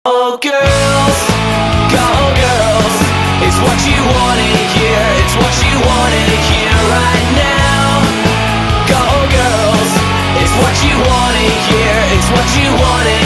Go girls, go girls, it's what you wanna hear, it's what you wanna hear right now. Go girls, it's what you wanna hear, it's what you wanna